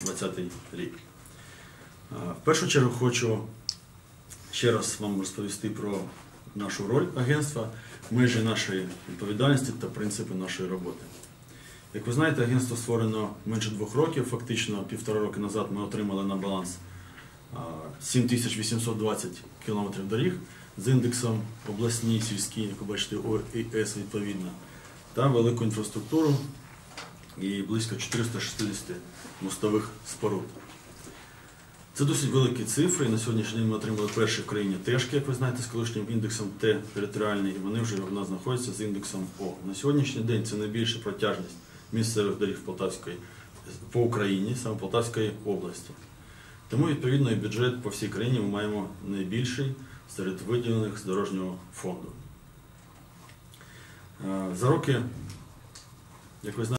2020 рік. В першу чергу хочу ще раз вам розповісти про нашу роль агентства, межі нашої відповідальності та принципи нашої роботи. Як ви знаєте, агентство створено менше 2 років, фактично 1,5 роки назад ми отримали на баланс 7820 кілометрів доріг з індексом обласні, сільські, як ви бачите, ОІС відповідно, та велику інфраструктуру і близько 460 мостових споруд. Це досить великі цифри. На сьогоднішній день ми отримали перші в країні тежки, як ви знаєте, з колишнім індексом Т територіальний, і вони вже в нас знаходяться з індексом О. На сьогоднішній день це найбільша протяжність місцевих доріг по Україні, саме Полтавської області. Тому, відповідно, і бюджет по всій країні ми маємо найбільший серед виділених з дорожнього фонду. За роки, як ви знаєте,